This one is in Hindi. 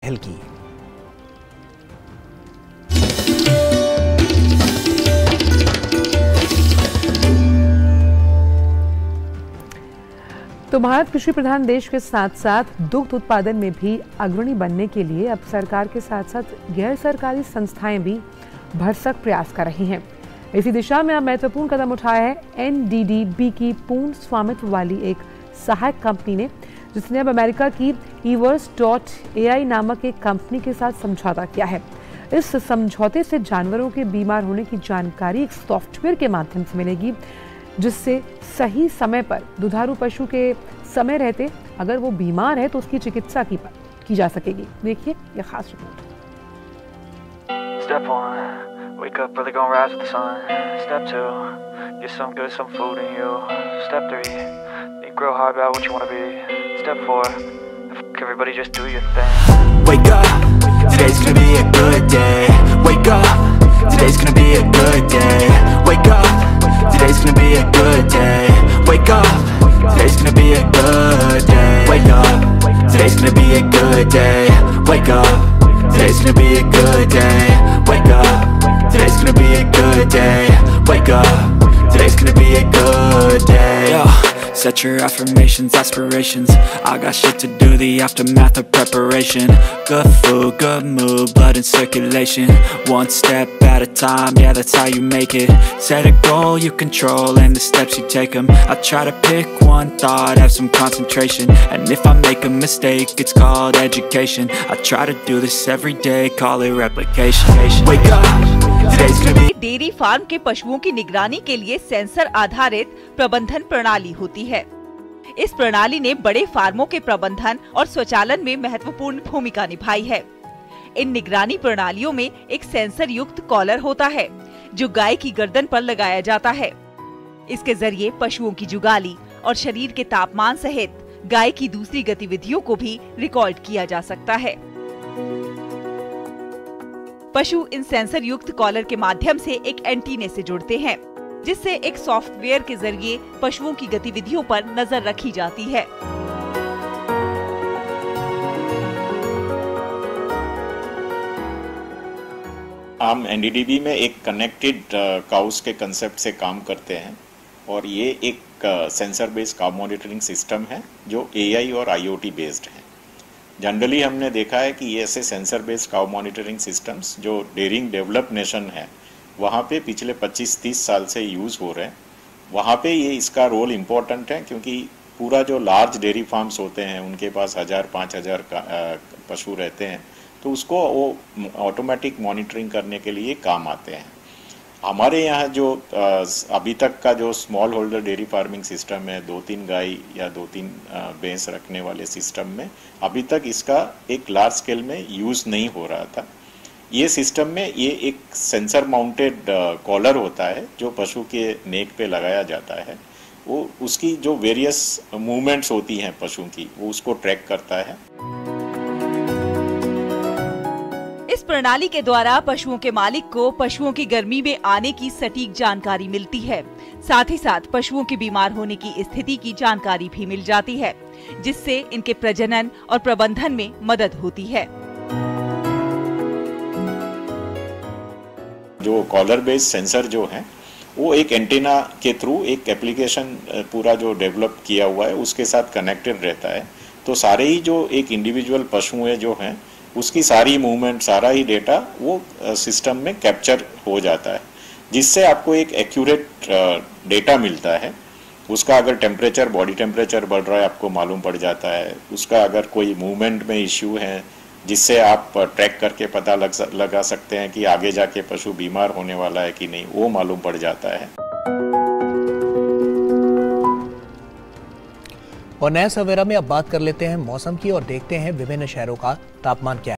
पहल की। तो भारत कृषि प्रधान देश के साथ साथ दुग्ध उत्पादन में भी अग्रणी बनने के लिए अब सरकार के साथ साथ गैर सरकारी संस्थाएं भी भरसक प्रयास कर रही हैं। इसी दिशा में अब महत्वपूर्ण कदम उठाया है एनडीडीबी की पूर्ण स्वामित्व वाली एक सहायक कंपनी ने, जिसने अब अमेरिका की Evers.ai नामक एक कंपनी के साथ समझौता किया है। इस समझौते से जानवरों के बीमार होने की जानकारी एक सॉफ्टवेयर के माध्यम से मिलेगी, जिससे सही समय पर दुधारू पशु के समय रहते अगर वो बीमार है तो उसकी चिकित्सा की जा सकेगी। देखिए यह खास रिपोर्ट। Step 1, wake up early, gonna rise with the sun. Step 2, get some good, some food in you. Step 3, think real hard about what you wanna be. Step 4, everybody just do your thing. Wake up, today's gonna be a good day. Wake up, today's gonna be a good day. Wake up, today's gonna be a good day. Wake up, today's gonna be a good day. Wake up, today's gonna be a good day. Wake up, today's gonna be a good day. Wake up, today's gonna be a good day. Wake up, today's gonna be a good day. Yo, set your affirmations, aspirations. I got shit to do, the aftermath of preparation. Good food, good mood, blood in circulation. One step at a time, yeah, that's how you make it. Set a goal you control and the steps you take them. I try to pick one thought, have some concentration. And if I make a mistake, it's called education. I try to do this every day, call it replication. Wake up, today's gonna be. Dairy farm के पशुओं की निगरानी के लिए सेंसर आधारित प्रबंधन प्रणाली होती है। इस प्रणाली ने बड़े फार्मों के प्रबंधन और स्वचालन में महत्वपूर्ण भूमिका निभाई है। इन निगरानी प्रणालियों में एक सेंसर युक्त कॉलर होता है, जो गाय की गर्दन पर लगाया जाता है। इसके जरिए पशुओं की जुगाली और शरीर के तापमान सहित गाय की दूसरी गतिविधियों को भी रिकॉर्ड किया जा सकता है। पशु इन सेंसर युक्त कॉलर के माध्यम से एक एंटीने से जुड़ते हैं, जिससे एक सॉफ्टवेयर के जरिए पशुओं की गतिविधियों पर नजर रखी जाती है। हम एनडीडीबी में एक कनेक्टेड काउस के कंसेप्ट से काम करते हैं और ये एक sensor based cow monitoring system है जो एआई और आईओटी बेस्ड है। जनरली हमने देखा है कि ये ऐसे sensor based cow monitoring systems जो डेयरिंग डेवलप नेशन है वहाँ पे पिछले 25-30 साल से यूज़ हो रहे हैं। वहाँ पे ये इसका रोल इम्पोर्टेंट है क्योंकि पूरा जो लार्ज डेयरी फार्म्स होते हैं उनके पास 1000-5000 पशु रहते हैं, तो उसको वो ऑटोमेटिक मॉनिटरिंग करने के लिए काम आते हैं। हमारे यहाँ जो अभी तक का जो small holder dairy farming system है, 2-3 गाय या 2-3 भैंस रखने वाले सिस्टम में अभी तक इसका एक लार्ज स्केल में यूज़ नहीं हो रहा था। ये सिस्टम में ये एक सेंसर माउंटेड कॉलर होता है जो पशु के नेक पे लगाया जाता है। वो उसकी जो वेरियस मूवमेंट्स होती हैं पशु की, वो उसको ट्रैक करता है। इस प्रणाली के द्वारा पशुओं के मालिक को पशुओं की गर्मी में आने की सटीक जानकारी मिलती है। साथ ही साथ पशुओं के बीमार होने की स्थिति की जानकारी भी मिल जाती है, जिससे इनके प्रजनन और प्रबंधन में मदद होती है। जो कॉलर बेस्ड सेंसर जो है वो एक एंटीना के थ्रू एक एप्लीकेशन पूरा जो डेवलप किया हुआ है उसके साथ कनेक्टेड रहता है। तो सारे ही जो एक इंडिविजुअल पशु जो हैं उसकी सारी मूवमेंट, सारा ही डेटा वो सिस्टम में कैप्चर हो जाता है, जिससे आपको एक एक्यूरेट डेटा मिलता है। उसका अगर टेम्परेचर, बॉडी टेम्परेचर बढ़ रहा है आपको मालूम पड़ जाता है। उसका अगर कोई मूवमेंट में इश्यू है जिससे आप ट्रैक करके पता लगा सकते हैं कि आगे जाके पशु बीमार होने वाला है कि नहीं, वो मालूम पड़ जाता है। और नया सवेरा में अब बात कर लेते हैं मौसम की और देखते हैं विभिन्न शहरों का तापमान क्या है।